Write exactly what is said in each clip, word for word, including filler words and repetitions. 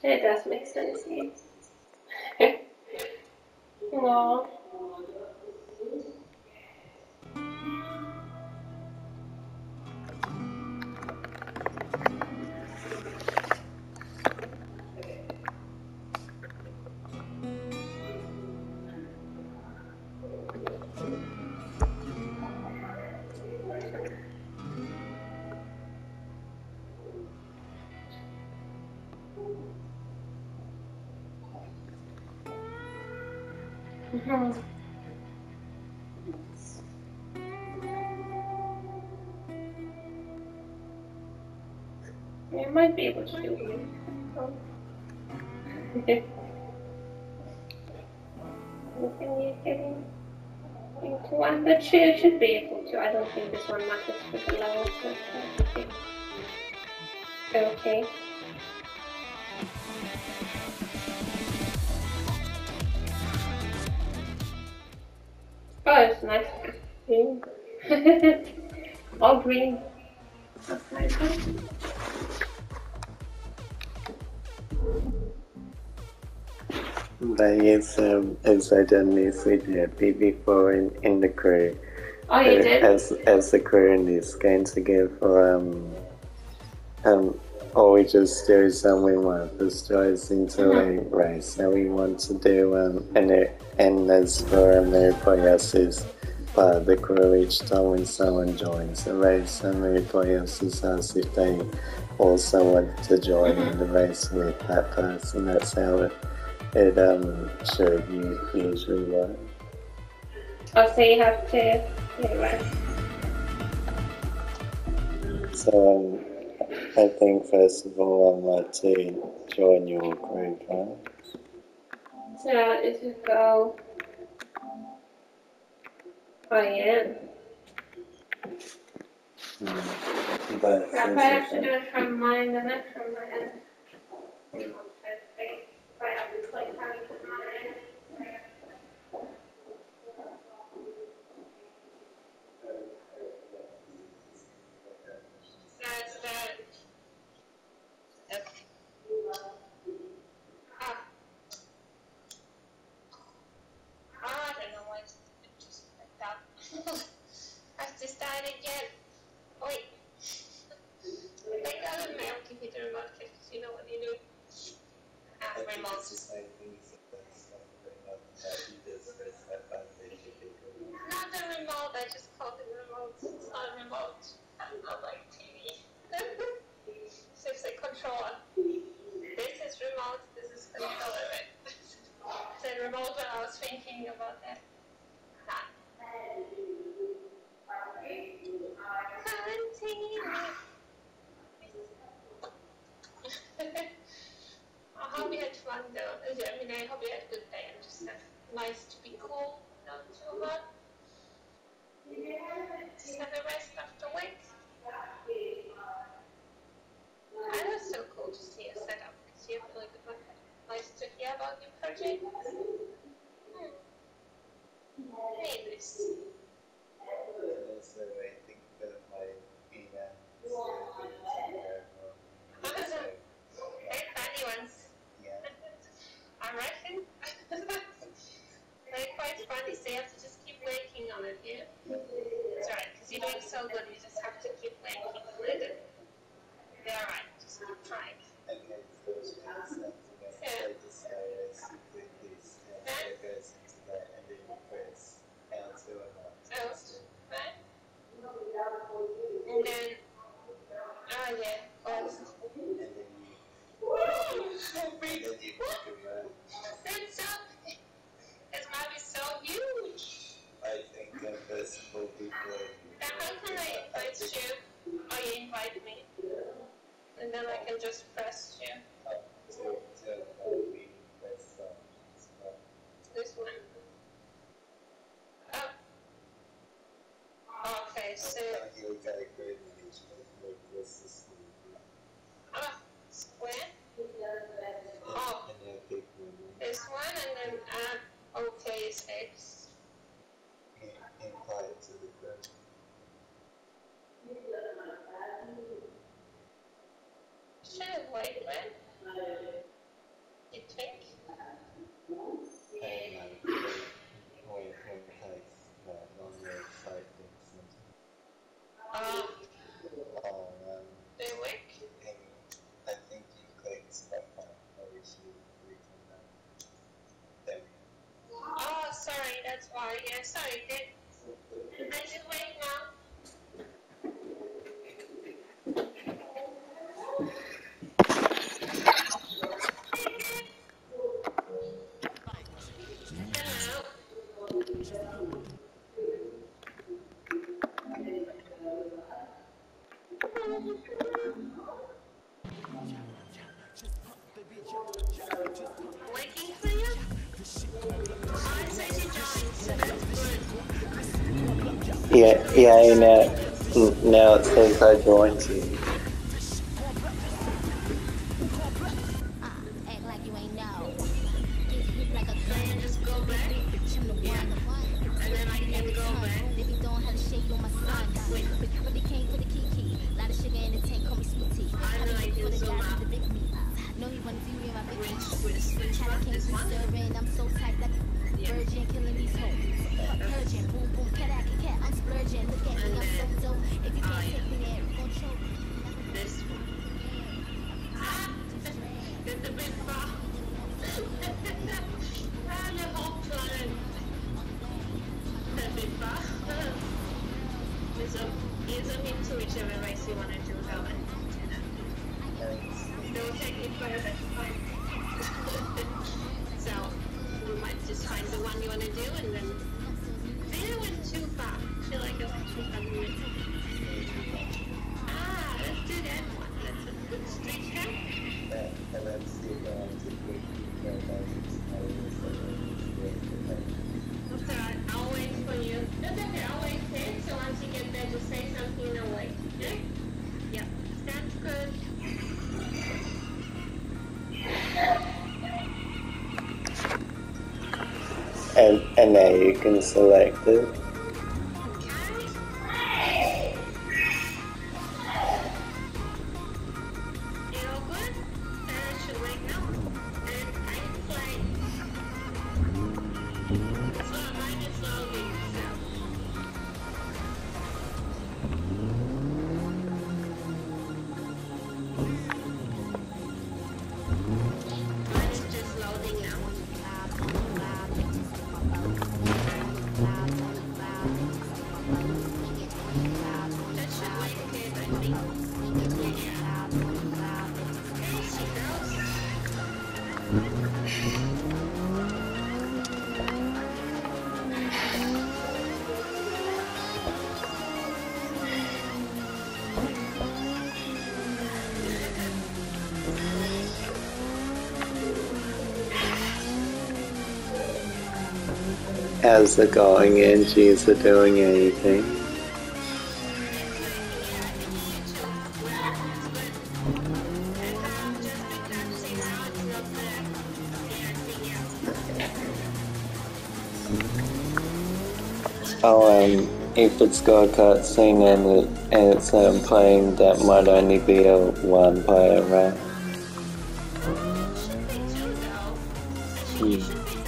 It does make sense, yeah. Aww. Mm-hmm. You might be able to do it. Oh. Anything you're getting into one, but she should be able to. I don't think this one matters for the level, so that should be okay. Oh, it's nice. Green. All green. That's nice. But yes, um, as I done this with the P before in, in the crew. Oh, you did? As, as the crew is going to go for, um, um, or we just do some we want to stars into mm-hmm. a race. And we want to do, um, and, and as for America, is part of the crew each time when someone joins the race, America asks if they also want to join mm-hmm. in the race with that person. That's how it It um should you usually work. Oh, so you have to anyway. So um, I think first of all I'd like to join your group, right? So if you go, oh yeah. Mm. But yeah, if I have to do it from mine, then that's from my end. If I have to click how to put mine in. That's that. Yep. Ah. Ah, I don't know why it's just like that. I've decided yet. Wait. I got a mail to hit the remote because you know what you do. Ah, remote. Not the remote, I just called it remote. It's not a remote. I'm not like T V. So it's a controller. This is remote, this is controller, right? So remote when I was thinking about that. Ah. I hope you had fun though. I mean, I hope you had a good day. And just uh, nice to be cool, not too hot. Just have a rest after work. And it's so cool to see your setup because you have really good one. Nice to hear about your project. Hmm. Very nice. Also, I think that my email is Very funny ones. Yeah. I reckon. They're quite funny, so you have to just keep working on it, yeah? That's right, because you're doing so good, you just have to keep working on it. They're alright, just keep trying. Okay, so it's something Yeah. I decided I see with this, and Right. it goes into that, and then you press L two and not. Oh, right. And then, oh yeah, oh, And then you, so big. and then you pick a road. That's so, it might be so huge. I think uh, first of all, before you. Now how can I invite you? Oh, you invite me. And then I can just press you. Up to, to uh, we press um, this one. This one. Oh. Okay, so. Uh, here we got a great image, like this is the Ah, square. Oh, and then pick one. this one and then add OK is X. And imply it to the group. Should have wait, right? here. Sorry, kid. I should wait now. Waiting for you? Oh, it says you joined, so that's good. Yeah, yeah, now, now it says I joined you. Act like you ain't know. Then just go back. Yeah. And then I can go back. Baby, don't have a shade on my son. Wait. But they came for the kiki. Lot of sugar in the tank, call me sweet tea. I know I do For the zoom guy out. with the big meat. Know he wanna view me in my big Which, feet. which, which China one? came This through one? serving. I'm so tight like Yeah. virgin, killing these hoes. Purging, boom, boom, cat, cat, cat. I'm splurging. Look at me, I'm so dope. If you can't take me there, we gon' choke. This one. Ah! It's a bit far. Ah, the whole planet. A bit far. It's a, it's a into whichever race you want to do, Helen. Don't take it further, that's fine. So, we might just find the one you want to do and then... There went too far. I feel like it's too far. Ah, let's do that one. That's a good street track. That's alright, I'll wait for you. That's okay, I'll wait here. So once you get there, just say something and I'll wait. Okay? Yep, sounds good. And, and now you can select it. Okay. You all good? Then I should wait now. And I play. So mine is loading, so. Mine is just loading now. That should wait, kid, I think. Yeah. Hey, she girls. How's it going, Angie? Is it doing anything? Oh, um, if it's got a cutscene and, it, and it's um, playing, that might only be a one player round. Hmm.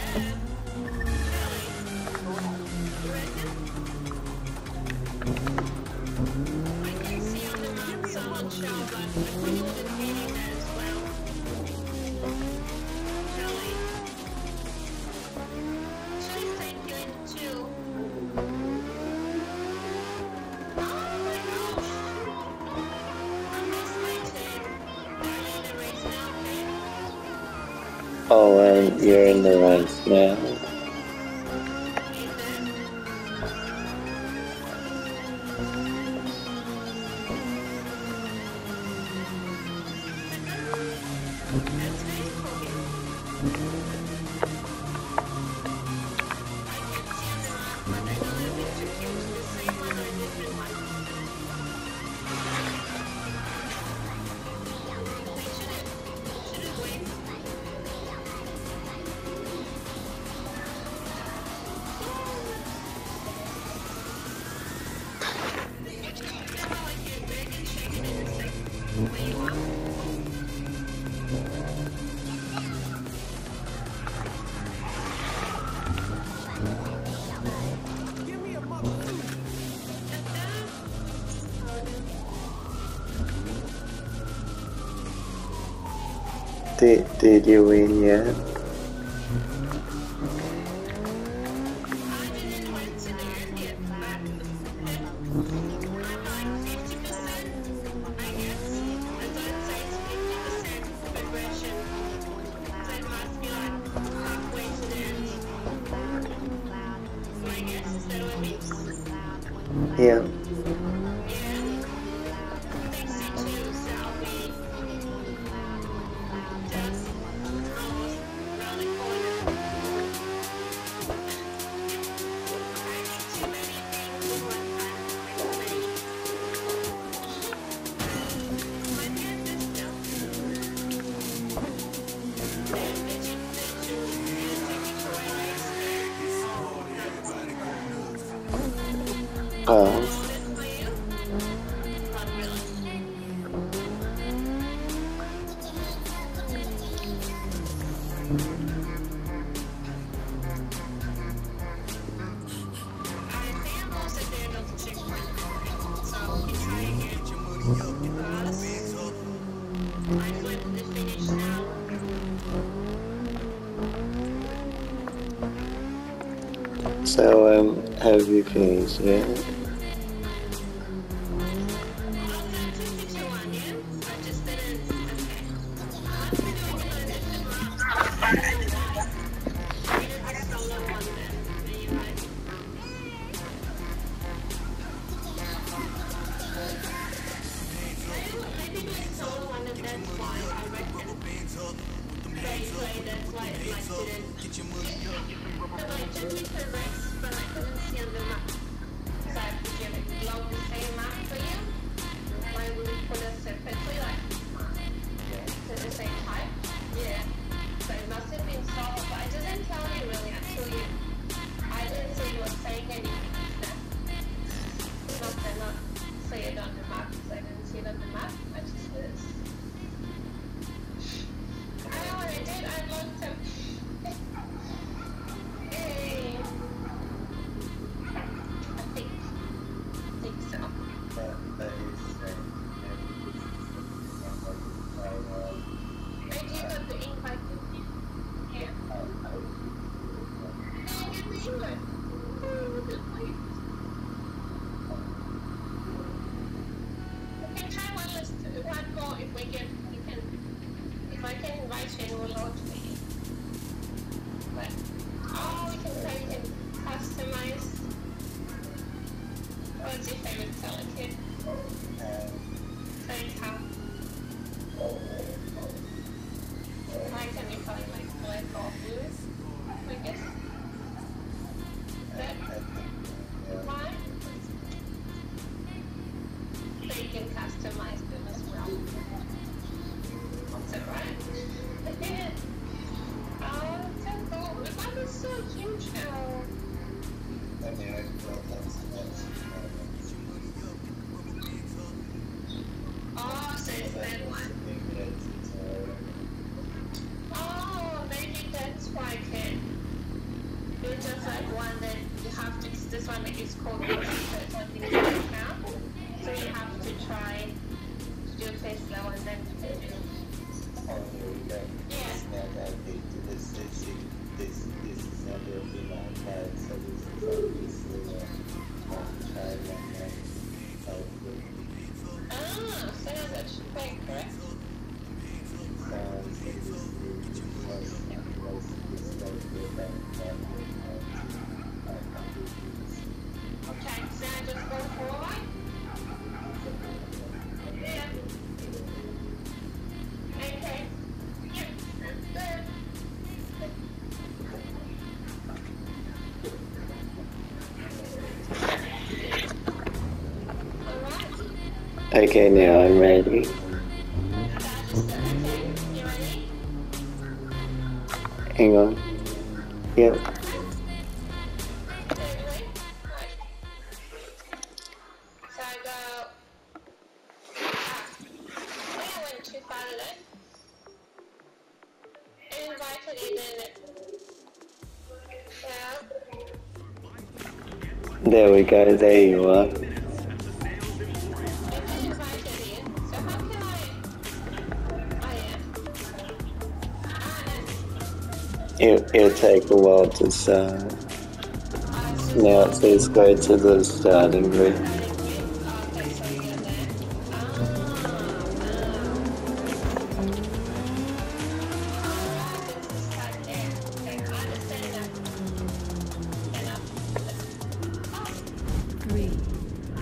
Oh, um, you're in the race now. Did, did you win yet? I didn't Yeah. Uh, so, um, have you finished yet? Okay, now I'm ready. Hang on. Yep. There we go, there you are. It, it'll take a while to start. Now it says go to the starting grid. Three,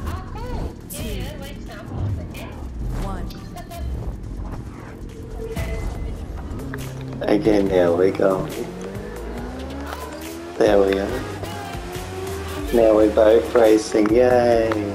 Again, there we go. There we are. Now we're both racing, yay!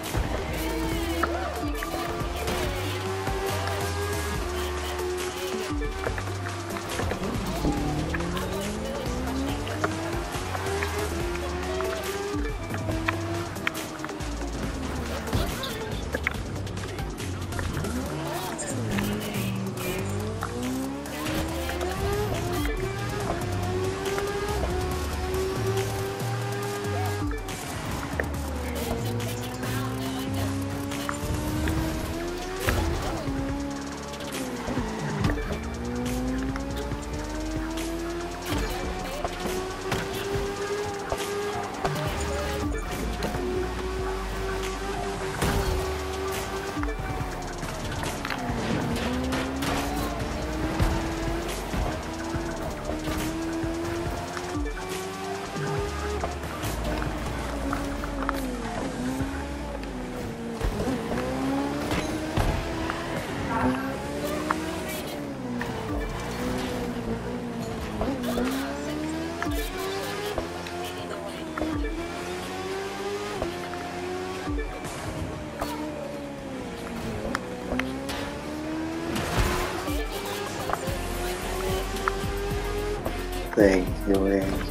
Thank you, Angie.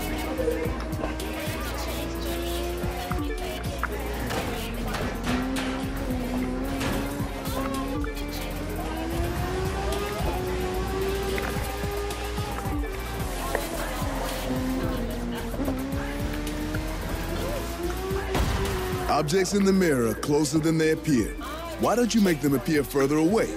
Objects in the mirror are closer than they appear. Why don't you make them appear further away?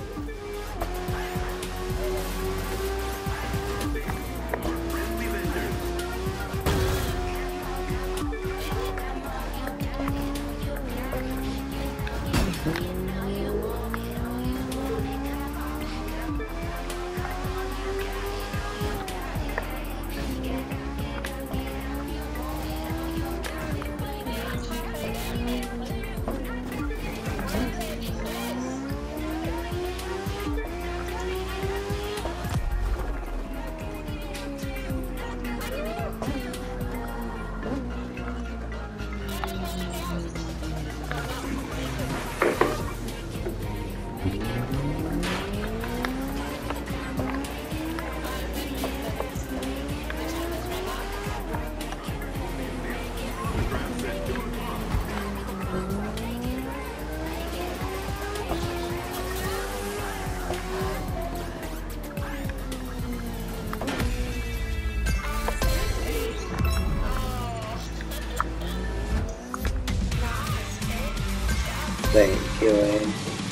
Thank you, Angie.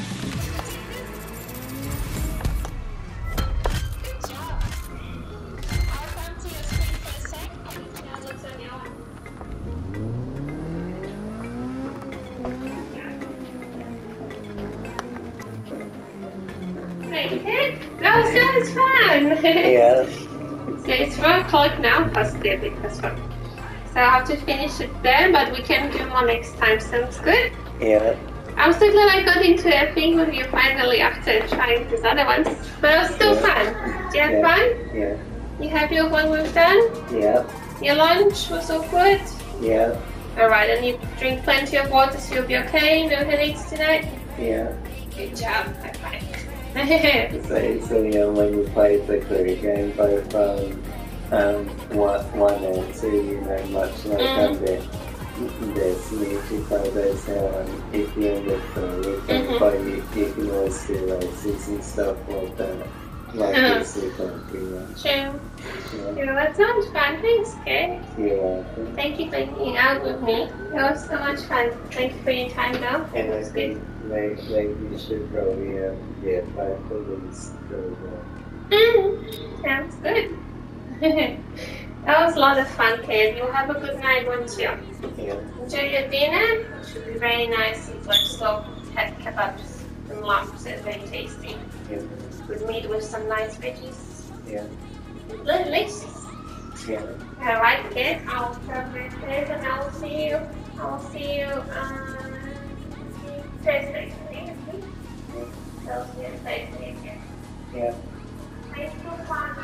Good job. I'll come to your screen for a sec. Now what's on your one? Okay, that was so much fun. Yeah. So it's four o'clock now, past the bit as well. So I have to finish it there, but we can do more next time. Sounds good? Yeah. I'm so glad I got into a thing with you finally after trying these other ones. But it was still Yeah. fun. Did you have Yeah. fun? Yeah. You happy with what we've done? Yeah. Your lunch was all good? Yeah. Alright, and you drink plenty of water so you'll be okay? No headaches tonight? Yeah. Good job. High five. So, so yeah, when you play the clue game, both um, um, one, one and two, you know, much like Mm. under this music photos now, and if you're in the clue, you can Mhm. play, you, you can always do races and stuff like that. Like Uh-huh. this, you can't do that. True. Yeah. Yeah, that sounds fun. Thanks, kid. You're welcome. Thank you for hanging out with me. It was so much fun. Thank you for your time, though. And I It's good. think maybe, maybe you should probably um, yeah, play for these girls. Mm, sounds good. That was a lot of fun, kid. You'll have a good night, won't you? Yeah. Enjoy your dinner. It should be very nice. It's like slow head kebabs and lumps. It's very tasty. Yeah. With meat with some nice veggies. Yeah. Delicious. Yeah. Alright, kid. I'll cover this and I'll see you. I'll see you um, Thursday. Okay? So, see you Thursday again. Yeah. Thanks for fun.